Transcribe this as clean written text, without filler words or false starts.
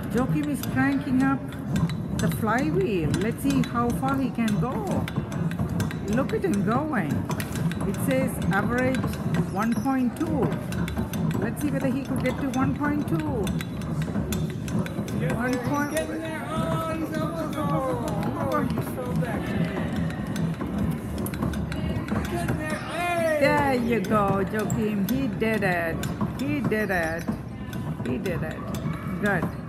Joachim is cranking up the flywheel. Let's see how far he can go. Look at him going. It says average 1.2. Let's see whether he could get to 1.2. 1 point. He's getting there. Oh, he's almost over. He's so back. He's getting there. Hey! There you go, Joachim. He did it. He did it. He did it. Good.